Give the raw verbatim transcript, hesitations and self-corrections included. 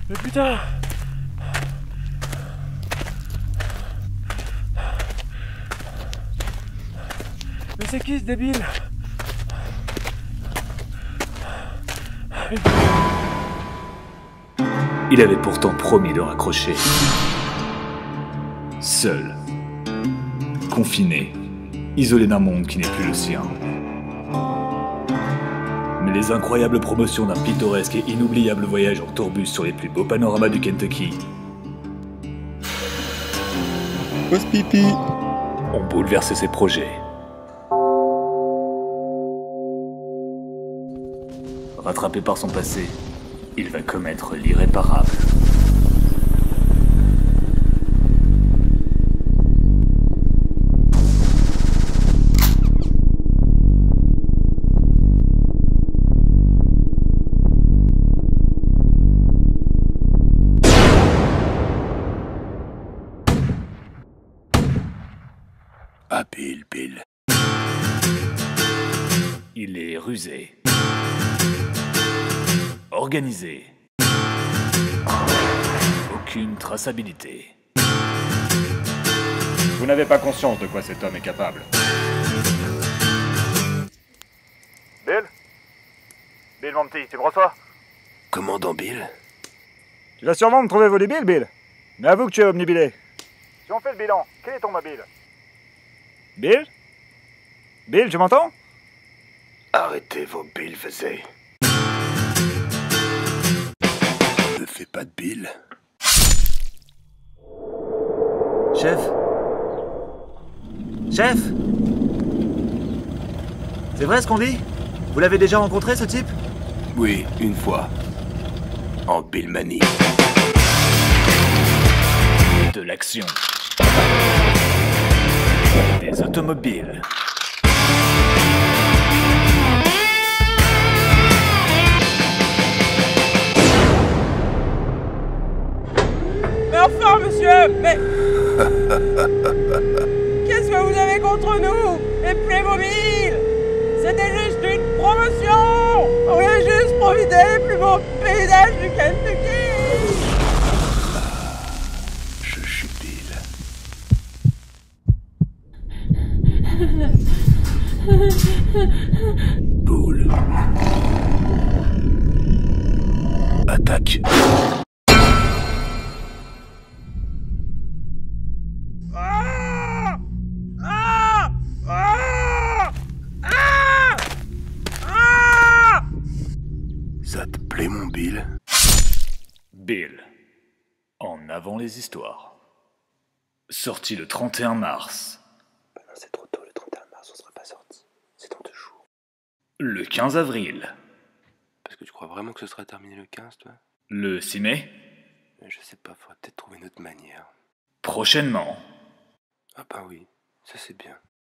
Mais putain! Mais c'est qui ce débile? Il avait pourtant promis de raccrocher. Seul, confiné, isolé d'un monde qui n'est plus le sien. Mais les incroyables promotions d'un pittoresque et inoubliable voyage en tourbus sur les plus beaux panoramas du Kentucky Pause pipi. ont bouleversé ses projets. Rattrapé par son passé, il va commettre l'irréparable. Ah, Bill, Bill. Il est rusé. Organisé. Aucune traçabilité. Vous n'avez pas conscience de quoi cet homme est capable. Bill? Bill, mon petit, tu me reçois? Commandant Bill? Tu vas sûrement me trouver volubile, Bill. Mais avoue que tu es omnibilé. Si on fait le bilan, quel est ton mobile? Bill? Bill, tu m'entends? Arrêtez vos billevesées. Ne fais pas de Bill. Chef? Chef? C'est vrai ce qu'on dit? Vous l'avez déjà rencontré, ce type? Oui, une fois. En Billmanie. De l'action. Des automobiles. Mais enfin, monsieur, mais... Qu'est-ce que vous avez contre nous, les Playmobil? C'était juste une promotion. On voulait juste profiter des plus beaux paysages du Kentucky. Je suis Bill. Boule. Attaque. Ah! Ah! Ah! Ah! Ah! Ça te plaît, mon Bill? Bill. En avant les histoires. Sorti le trente et un mars. Bah non, c'est trop tôt, le trente et un mars, on sera pas sorti. C'est dans deux jours. Le quinze avril. Parce que tu crois vraiment que ce sera terminé le quinze, toi? Le six mai. Je sais pas, faudrait peut-être trouver une autre manière. Prochainement. Ah bah oui, ça c'est bien.